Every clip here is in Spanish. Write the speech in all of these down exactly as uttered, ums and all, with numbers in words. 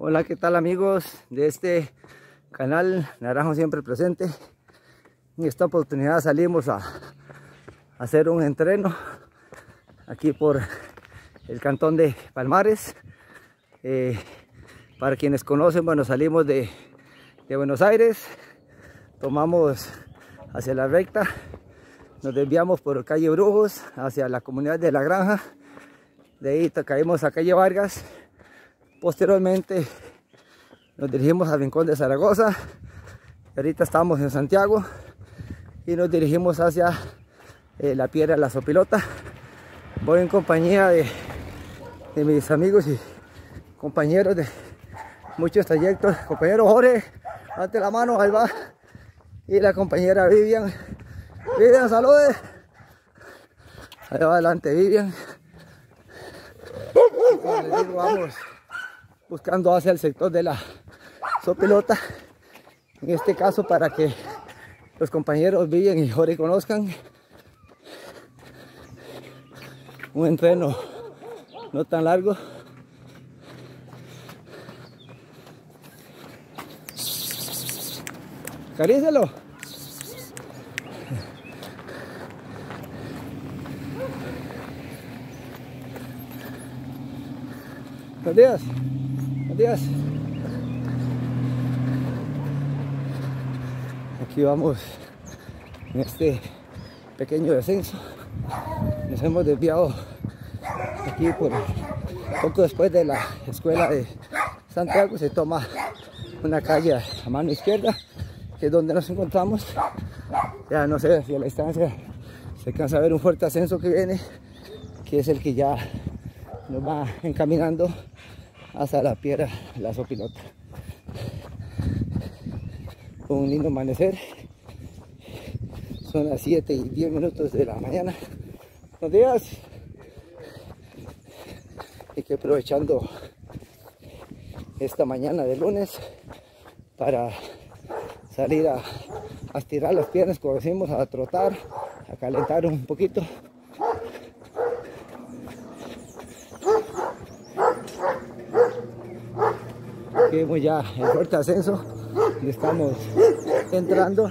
Hola, ¿qué tal amigos de este canal Naranjo Siempre Presente? En esta oportunidad salimos a, a hacer un entreno aquí por el cantón de Palmares. Eh, para quienes conocen, bueno, salimos de, de Buenos Aires, tomamos hacia la recta, nos desviamos por calle Brujos hacia la comunidad de La Granja, de ahí caímos a calle Vargas. Posteriormente nos dirigimos al Rincón de Zaragoza. Ahorita estamos en Santiago y nos dirigimos hacia eh, la Piedra de la Sopilota. Voy en compañía de, de mis amigos y compañeros de muchos trayectos. Compañero Jorge, date la mano, ahí va. Y la compañera Vivian. Vivian, salude. Ahí va adelante Vivian. Y como les digo, vamos buscando hacia el sector de la Sopilota, en este caso para que los compañeros Vivian y Jorge conozcan un entreno no tan largo. Acarícelo. Buenos días. Buenos días. Aquí vamos en este pequeño descenso. Nos hemos desviado aquí por poco después de la escuela de Santiago. Se toma una calle a mano izquierda, que es donde nos encontramos. Ya no sé si a la distancia se alcanza a ver un fuerte ascenso que viene, que es el que ya nos va encaminando hasta la Piedra de la Sopilota. Un lindo amanecer. Son las siete y diez minutos de la mañana. Buenos días. Y que aprovechando esta mañana de lunes para salir a, a estirar las piernas, como decimos, a trotar, a calentar un poquito. Aquí vemos ya el fuerte ascenso, estamos entrando.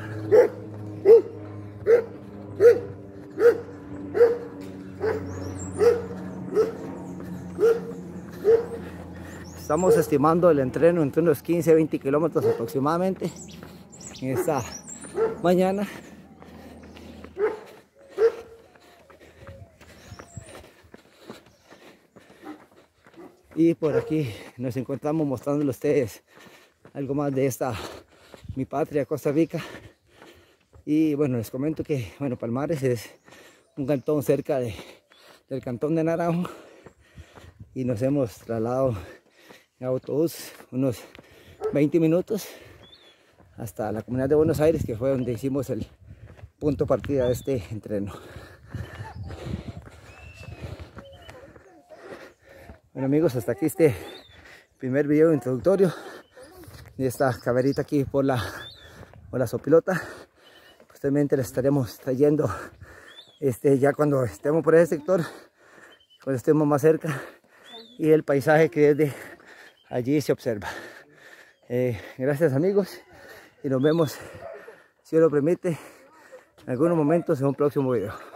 Estamos estimando el entreno entre unos quince a veinte kilómetros aproximadamente en esta mañana. Y por aquí nos encontramos mostrándoles a ustedes algo más de esta, mi patria, Costa Rica. Y bueno, les comento que bueno, Palmares es un cantón cerca de, del cantón de Naranjo. Y nos hemos trasladado en autobús unos veinte minutos hasta la comunidad de Buenos Aires, que fue donde hicimos el punto de partida de este entreno. Bueno amigos, hasta aquí este primer video introductorio de esta caverita aquí por la, por la Sopilota. Posteriormente les estaremos trayendo este, ya cuando estemos por ese sector, cuando estemos más cerca, y el paisaje que desde allí se observa. Eh, gracias amigos, y nos vemos, si Dios lo permite, en algunos momentos en un próximo video.